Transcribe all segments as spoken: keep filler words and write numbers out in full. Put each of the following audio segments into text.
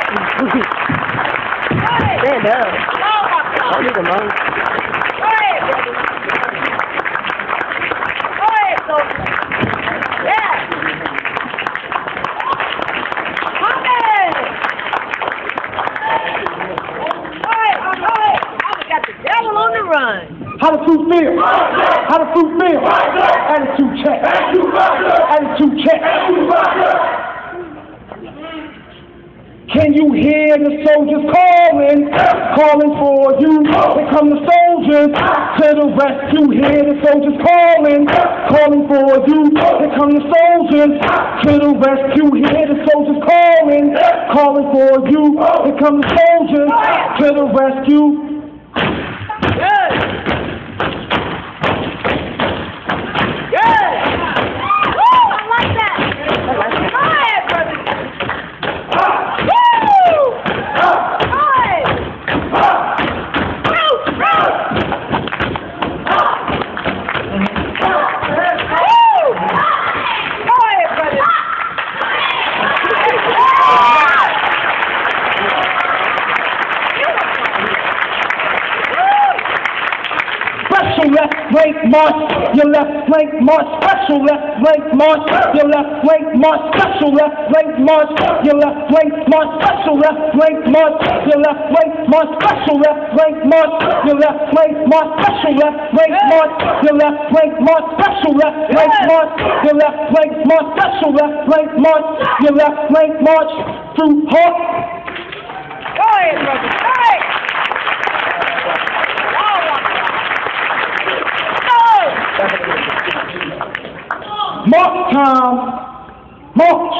Stand up. Don't leave him alone. How the fruit feel? How the fruit feel? Attitude check. Attitude check. Can you hear the soldiers calling? Calling for you. Here come the soldiers to the rescue. Hear the soldiers calling. Calling for you. Here come the soldiers to the rescue. Hear the soldiers calling. Calling for you. Here come the soldiers to the rescue. Special left flank march, your left flank march. Special left flank march, your left flank march. Special left flank march, your left flank march. Special left flank march, your left flank march. Special left flank march, your left flank march. Special left flank march, your left flank march. Special left flank march, your left flank march. Special left flank march, your left flank march. Through Hawk. Go ahead, brother. Go ahead. March time, march.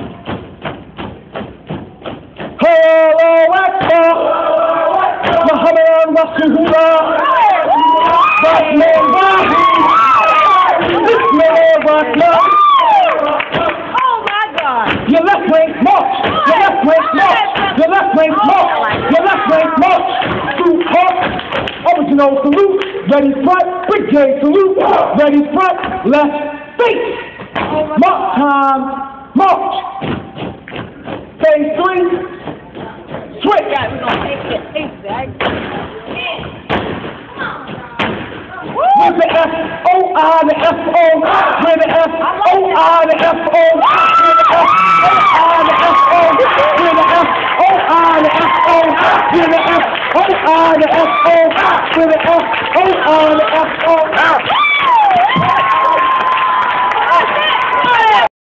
Allahu Akbar, Muhammad Rasulullah, Batman Wahid, Bismillah Rahman. Oh my God! Your left wing march, your left wing march, your left wing march, your left wing march. Through Hawk, original salute, ready front, brigade salute, ready front, left. Face! March time! March! Phase three! Switch! Yeah, we're gonna take it. Take that. With the F O I, the F O, with the F O I, the F O,